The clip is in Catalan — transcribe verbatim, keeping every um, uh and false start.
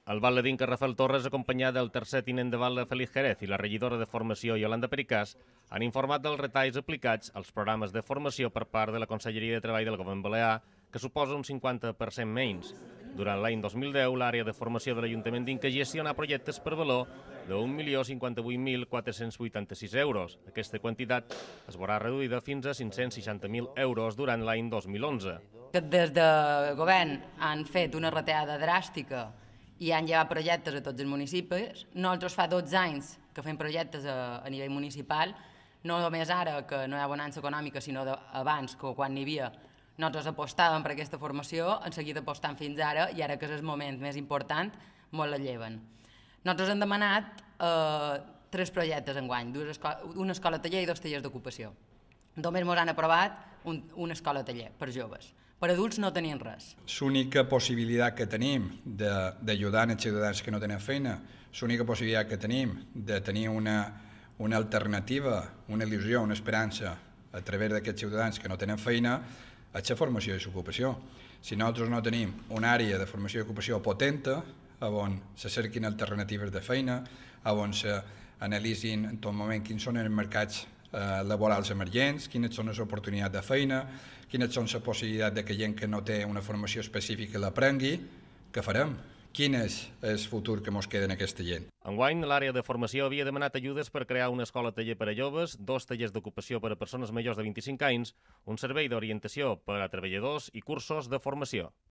El baladinca Rafael Torres, acompanyat del tercer tinent de batlle Félix Jerez i la regidora de formació Yolanda Pericàs, han informat dels retalls aplicats als programes de formació per part de la Conselleria de Treball del Govern Balear, que suposa un cinquanta per cent menys. Durant l'any dos mil deu, l'àrea de formació de l'Ajuntament d'Inca gestiona projectes per valor d'un milió cinquanta-vuit mil quatre-cents vuitanta-sis euros. Aquesta quantitat es veurà reduïda fins a cinc-cents seixanta mil euros durant l'any dos mil onze. Des del govern han fet una retallada dràstica i han llevat projectes a tots els municipis. Nosaltres fa dotze anys que fem projectes a, a nivell municipal, no només ara que no hi ha bonança econòmica, sinó abans, que quan n'hi havia, nosaltres apostàvem per aquesta formació, han seguit apostant fins ara, i ara que és el moment més important, molt la lleven. Nosaltres hem demanat eh, tres projectes enguany, una escola taller i dos tallers d'ocupació. Només ens han aprovat un, una escola taller per joves. Per adults no tenien res. L'única possibilitat que tenim d'ajudar els ciutadans que no tenen feina, l'única possibilitat que tenim de tenir una, una alternativa, una il·lusió, una esperança a través d'aquests ciutadans que no tenen feina, és la formació i l'ocupació. Si nosaltres no tenim una àrea de formació i ocupació potent, on se cerquin alternatives de feina, on s'analitzin en tot moment quins són els mercats laborals emergents, quines són les oportunitats de feina, quines són les possibilitats que gent que no té una formació específica l'aprengui, què farem? Quin és el futur que ens queda en aquesta gent? Enguany, l'àrea de formació havia demanat ajudes per crear una escola taller per a joves, dos tallers d'ocupació per a persones majors de vint-i-cinc anys, un servei d'orientació per a treballadors i cursos de formació.